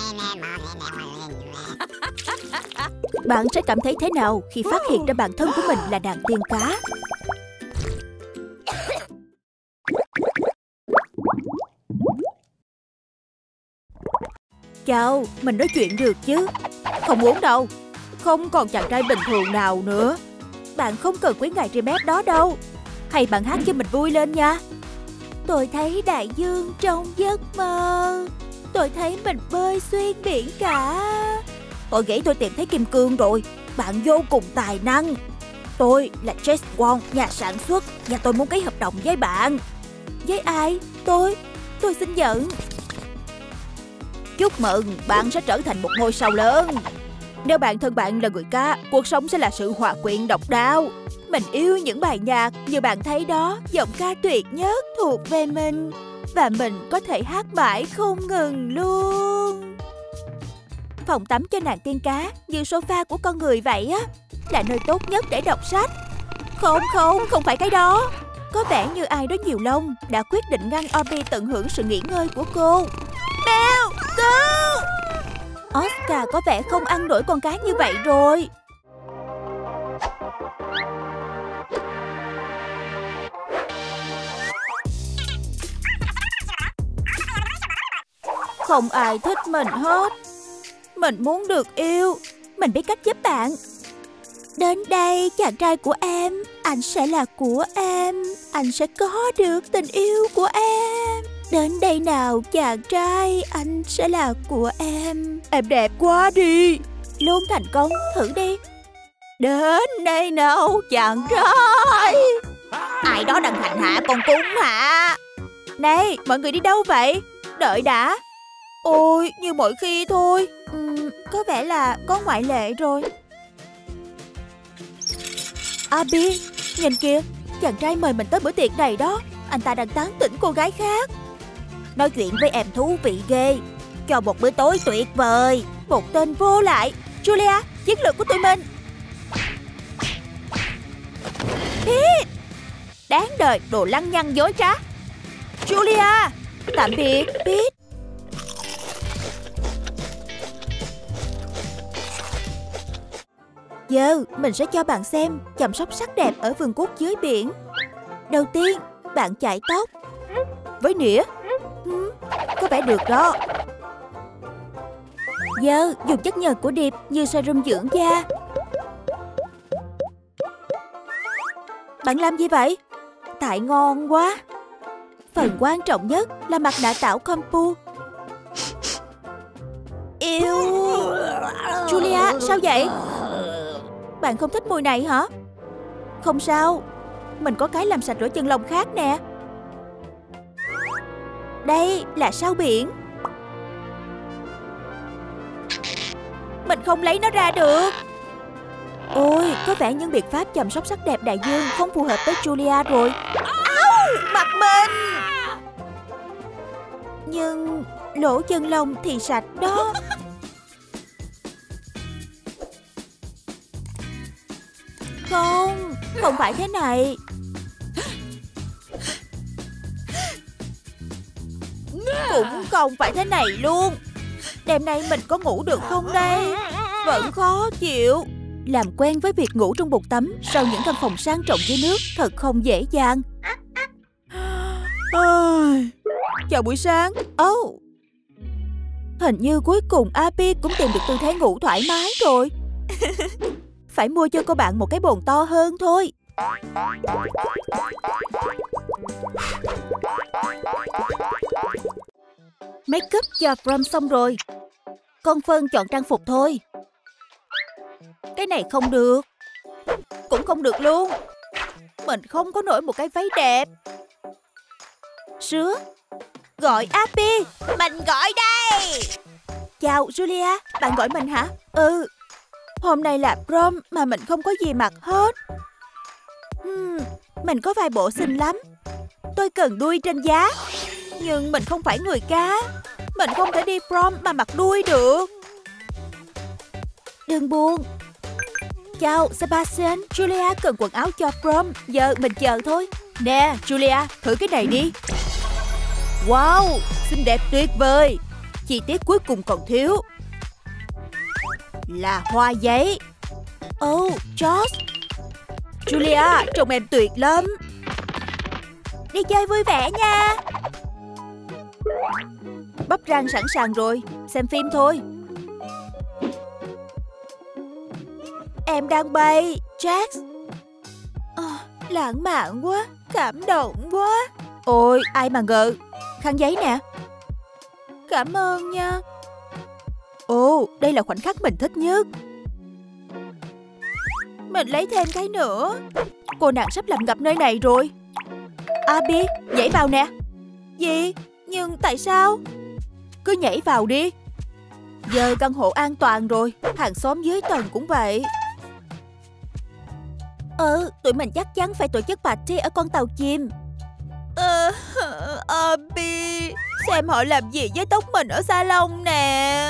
Bạn sẽ cảm thấy thế nào khi phát hiện ra bản thân của mình là nàng tiên cá? Chào, mình nói chuyện được chứ? Không muốn đâu. Không còn chàng trai bình thường nào nữa. Bạn không cần quý ngài remake đó đâu. Hay bạn hát cho mình vui lên nha. Tôi thấy đại dương trong giấc mơ. Tôi thấy mình bơi xuyên biển cả. Tôi nghĩ tôi tìm thấy kim cương rồi. Bạn vô cùng tài năng. Tôi là James Wong, nhà sản xuất, và tôi muốn ký hợp đồng với bạn. Với ai? Tôi xin nhận. Chúc mừng, bạn sẽ trở thành một ngôi sao lớn. Nếu bản thân bạn là người cá, cuộc sống sẽ là sự hòa quyện độc đáo. Mình yêu những bài nhạc như bạn thấy đó, giọng ca tuyệt nhất thuộc về mình. Và mình có thể hát mãi không ngừng luôn. Phòng tắm cho nàng tiên cá như sofa của con người vậy á, là nơi tốt nhất để đọc sách. Không phải cái đó. Có vẻ như ai đó nhiều lông đã quyết định ngăn Obi tận hưởng sự nghỉ ngơi của cô. Belle, cứu! Oscar có vẻ không ăn nổi con cá như vậy rồi. Không ai thích mình hết. Mình muốn được yêu. Mình biết cách giúp bạn. Đến đây chàng trai của em. Anh sẽ là của em. Anh sẽ có được tình yêu của em. Đến đây nào chàng trai. Anh sẽ là của em. Em đẹp quá đi. Luôn thành công, thử đi. Đến đây nào chàng trai. Ai đó đang hành hạ con cún hả? Này, mọi người đi đâu vậy? Đợi đã. Ôi, như mọi khi thôi. Có vẻ là có ngoại lệ rồi. Abby, nhìn kìa, chàng trai mời mình tới bữa tiệc này đó. Anh ta đang tán tỉnh cô gái khác. Nói chuyện với em thú vị ghê. Cho một bữa tối tuyệt vời. Một tên vô lại. Julia, chiến lược của tụi mình. Pete, đáng đời, đồ lăng nhăng dối trá. Julia, tạm biệt Pete. Giờ mình sẽ cho bạn xem chăm sóc sắc đẹp ở vườn quốc dưới biển. Đầu tiên, bạn chải tóc. Với nĩa. Có vẻ được đó. Giờ dùng chất nhờn của điệp như serum dưỡng da. Bạn làm gì vậy? Tại ngon quá. Phần quan trọng nhất là mặt nạ tảo compu. Yêu. Julia, sao vậy? Bạn không thích mùi này hả? Không sao. Mình có cái làm sạch lỗ chân lông khác nè. Đây là sao biển. Mình không lấy nó ra được. Ôi, có vẻ những biện pháp chăm sóc sắc đẹp đại dương không phù hợp với Julia rồi. Áo, mặt mình. Nhưng lỗ chân lông thì sạch đó. Không phải thế này. Cũng không phải thế này luôn. Đêm nay mình có ngủ được không đây? Vẫn khó chịu. Làm quen với việc ngủ trong bồn tắm sau những căn phòng sang trọng dưới nước thật không dễ dàng. Chào buổi sáng. Hình như cuối cùng Abby cũng tìm được tư thế ngủ thoải mái rồi. Phải mua cho cô bạn một cái bồn to hơn thôi. Make up cho prom xong rồi. Con Phân chọn trang phục thôi. Cái này không được. Cũng không được luôn. Mình không có nổi một cái váy đẹp. Sứa, gọi Abby. Mình gọi đây. Chào Julia, bạn gọi mình hả? Ừ. Hôm nay là prom mà mình không có gì mặc hết. Mình có vài bộ xinh lắm. Tôi cần đuôi trên giá. Nhưng mình không phải người cá. Mình không thể đi prom mà mặc đuôi được. Đừng buồn. Chào Sebastian, Julia cần quần áo cho prom. Giờ mình chờ thôi. Nè Julia, thử cái này đi. Wow, xinh đẹp tuyệt vời. Chi tiết cuối cùng còn thiếu là hoa giấy. Oh, George. Julia, trông em tuyệt lắm. Đi chơi vui vẻ nha. Bắp rang sẵn sàng rồi, xem phim thôi. Em đang bay, Jax. Lãng mạn quá, cảm động quá. Ôi, ai mà ngờ. Khăn giấy nè. Cảm ơn nha. Ồ, đây là khoảnh khắc mình thích nhất. Mình lấy thêm cái nữa. Cô nàng sắp làm ngập nơi này rồi. Abby, nhảy vào nè. Gì? Nhưng tại sao? Cứ nhảy vào đi. Giờ căn hộ an toàn rồi. Hàng xóm dưới tầng cũng vậy. Tụi mình chắc chắn phải tổ chức party ở con tàu chim. Abby, xem họ làm gì với tóc mình ở salon nè.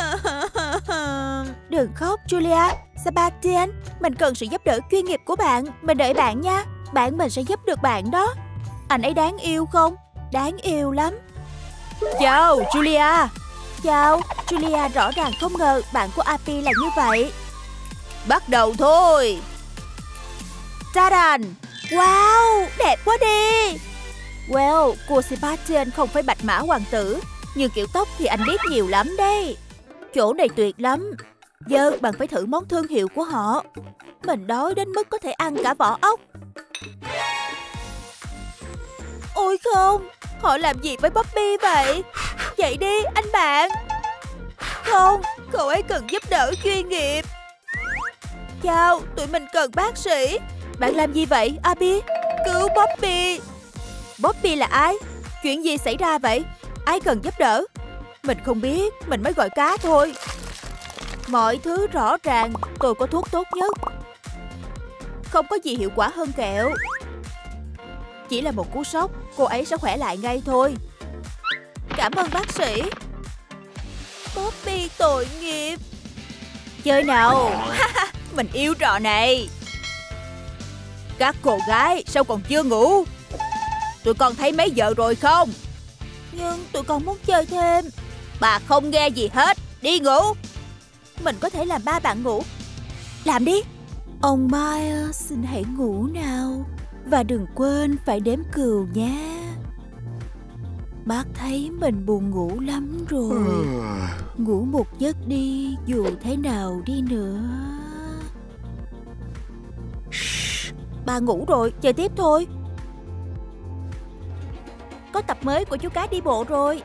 Đừng khóc, Julia. Sebastian, mình cần sự giúp đỡ chuyên nghiệp của bạn. Mình đợi bạn nha. Bạn mình sẽ giúp được bạn đó. Anh ấy đáng yêu không? Đáng yêu lắm. Chào, Julia. Chào, Julia rõ ràng không ngờ bạn của Abby là như vậy. Bắt đầu thôi. Ta-đàn. Wow, đẹp quá đi. Well, cô Sebastian không phải bạch mã hoàng tử, nhưng kiểu tóc thì anh biết nhiều lắm đấy. Chỗ này tuyệt lắm. Giờ bạn phải thử món thương hiệu của họ. Mình đói đến mức có thể ăn cả vỏ ốc. Ôi không, họ làm gì với Bobby vậy? Dậy đi, anh bạn. Không, cậu ấy cần giúp đỡ chuyên nghiệp. Chào, tụi mình cần bác sĩ. Bạn làm gì vậy, Abby? Cứu Bobby. Bobby là ai? Chuyện gì xảy ra vậy? Ai cần giúp đỡ? Mình không biết, mình mới gọi cá thôi. Mọi thứ rõ ràng, tôi có thuốc tốt nhất. Không có gì hiệu quả hơn kẹo. Chỉ là một cú sốc, cô ấy sẽ khỏe lại ngay thôi. Cảm ơn bác sĩ. Bobby tội nghiệp. Chơi nào. Mình yêu trò này. Các cô gái sao còn chưa ngủ? Tụi con thấy mấy giờ rồi không? Nhưng tụi con muốn chơi thêm. Bà không nghe gì hết. Đi ngủ. Mình có thể làm ba bạn ngủ. Làm đi. Ông Miles xin hãy ngủ nào. Và đừng quên phải đếm cừu nha. Bác thấy mình buồn ngủ lắm rồi. Ngủ một giấc đi, dù thế nào đi nữa. Bà ngủ rồi, chơi tiếp thôi. Có tập mới của chú cá đi bộ rồi.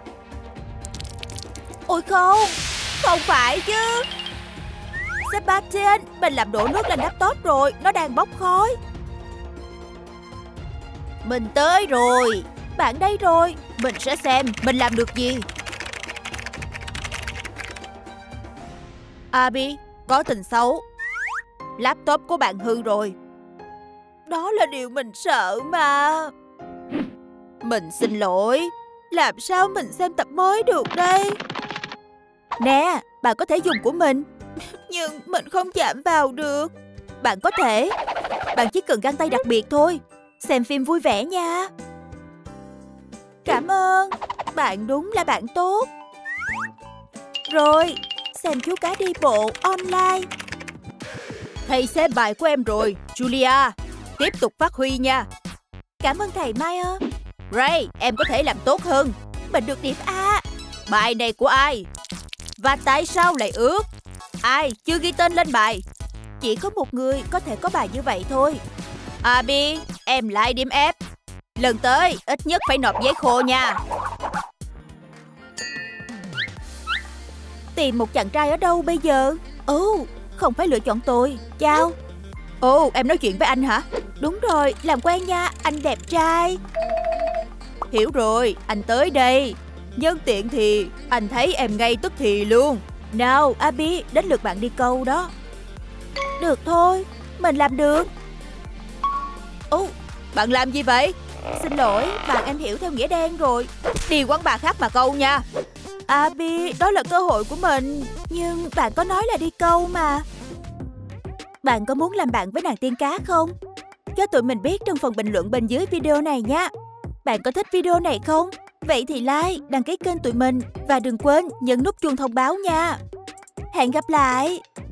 Ôi không, không phải chứ. Sebastian, mình làm đổ nước lên laptop rồi, nó đang bốc khói. Mình tới rồi. Bạn đây rồi, mình sẽ xem mình làm được gì. Abby, có tình xấu. Laptop của bạn hư rồi. Đó là điều mình sợ mà. Mình xin lỗi. Làm sao mình xem tập mới được đây? Nè, bạn có thể dùng của mình. Nhưng mình không chạm vào được. Bạn có thể. Bạn chỉ cần găng tay đặc biệt thôi. Xem phim vui vẻ nha. Cảm ơn. Bạn đúng là bạn tốt. Rồi, xem chú cá đi bộ online. Thầy xem bài của em rồi, Julia. Tiếp tục phát huy nha. Cảm ơn thầy Meyer. Ray, em có thể làm tốt hơn. Mình được điểm A. Bài này của ai? Và tại sao lại ướt? Ai chưa ghi tên lên bài? Chỉ có một người có thể có bài như vậy thôi. Abby, em lại điểm F. Lần tới ít nhất phải nộp giấy khô nha. Tìm một chàng trai ở đâu bây giờ? Không phải lựa chọn tôi. Chào. Em nói chuyện với anh hả? Đúng rồi, làm quen nha, anh đẹp trai. Hiểu rồi, anh tới đây. Nhân tiện thì anh thấy em ngay tức thì luôn. Nào, Abby, đến lượt bạn đi câu đó. Được thôi, mình làm được. Bạn làm gì vậy? Xin lỗi, bạn em hiểu theo nghĩa đen rồi. Đi quán bar khác mà câu nha. Abby, đó là cơ hội của mình. Nhưng bạn có nói là đi câu mà. Bạn có muốn làm bạn với nàng tiên cá không? Cho tụi mình biết trong phần bình luận bên dưới video này nha. Bạn có thích video này không? Vậy thì like, đăng ký kênh tụi mình và đừng quên nhấn nút chuông thông báo nha. Hẹn gặp lại.